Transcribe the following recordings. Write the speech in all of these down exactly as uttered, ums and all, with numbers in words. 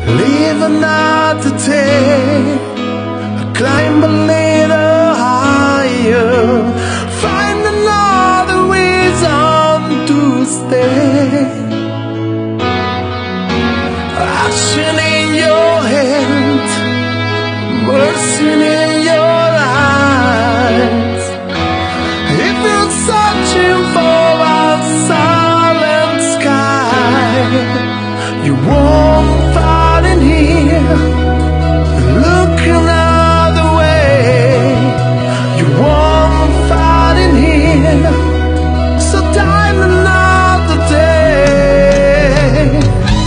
Live another day, climb a little higher, find another reason to stay. Action in your hand, mercy in your eyes. If you're searching for a silent sky, you won't find it here. Look another way, you won't find it here. So die another day.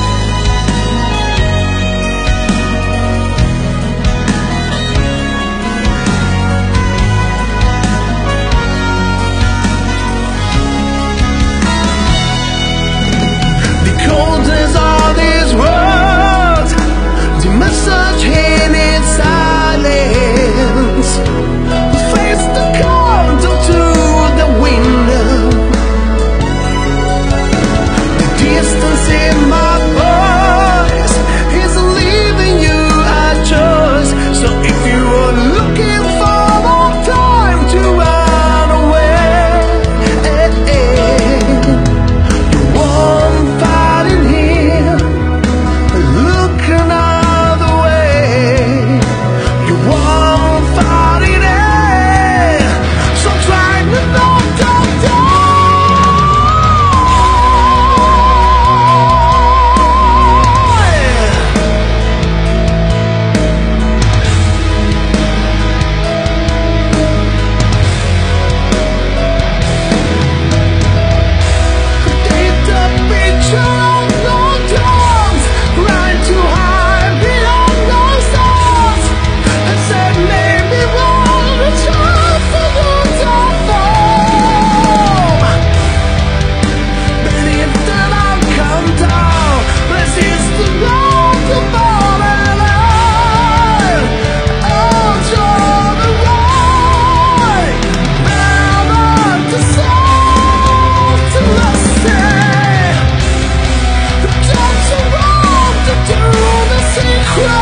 The coldness of this world, the message in its silence. Face the cold to the window. The distance in my voice is leaving you a choice. So if you are looking for more time to run away, you won't find it here. Look another way, you won't find it there. So try to not die. Take the picture of no drums, ride too high beyond those stars, and said maybe we'll return for the fall. But if then I'll come down, this is the road to fall alive. Oh, you're the right, never to soul to listen. The dogs are wrong to do the secret.